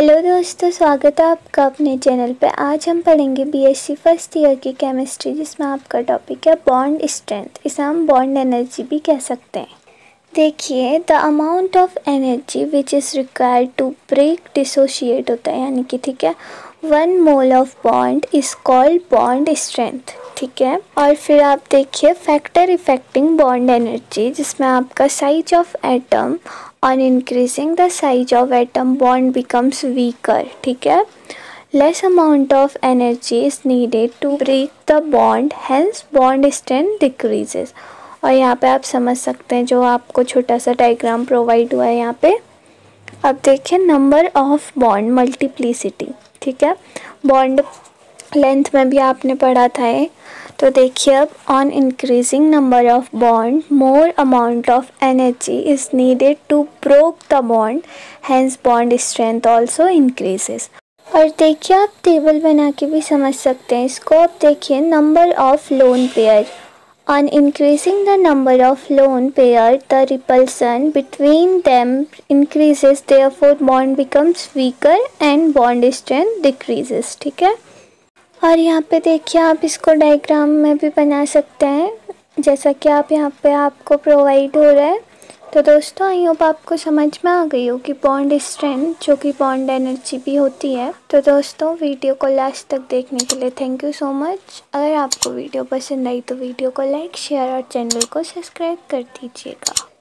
Hello दोस्तों, स्वागत है आपका अपने चैनल पे। आज हम पढ़ेंगे बीएससी फर्स्ट ईयर की केमिस्ट्री, जिसमें आपका टॉपिक है बॉन्ड स्ट्रेंथ। इसे हम बॉन्ड एनर्जी भी कह सकते हैं। देखिए, the amount of energy which is required to break dissociate होता है, यानी कि ठीक है 1 mole of bond is called bond strength. ठीक है, और फिर आप देखिए फैक्टर इफेक्टिंग बॉन्ड एनर्जी, जिसमें आपका size of atom on increasing the size of atom bond becomes weaker. ठीक है, less amount of energy is needed to break the bond, hence bond strength decreases. और यहाँ पे आप समझ सकते हैं, जो आपको छोटा सा डायग्राम प्रोवाइड हुआ है यहाँ पे। अब देखिए नंबर ऑफ बॉन्ड मल्टीप्लिसिटी। ठीक है, बॉन्ड लेंथ में भी आपने पढ़ा था ये। तो देखिए अब on increasing number of bond more amount of energy is needed to broke the bond, hence bond strength also increases. और देखिए आप टेबल बना के भी समझ सकते हैं इसको। अब देखिए number of lone pair, on increasing the number of lone pair the repulsion between them increases, therefore bond becomes weaker and bond strength decreases। ठीक है, और यहाँ पे देखिए आप इसको डायग्राम में भी बना सकते हैं, जैसा कि आप यहाँ पे आपको प्रोवाइड हो रहा है। तो दोस्तों आई होप आपको समझ में आ गई होगी बॉन्ड स्ट्रेंथ, जो कि बॉन्ड एनर्जी भी होती है। तो दोस्तों वीडियो को लास्ट तक देखने के लिए थैंक यू सो मच। अगर आपको वीडियो पसंद आई तो वीडियो को लाइक, शेयर और चैनल को सब्सक्राइब कर दीजिएगा।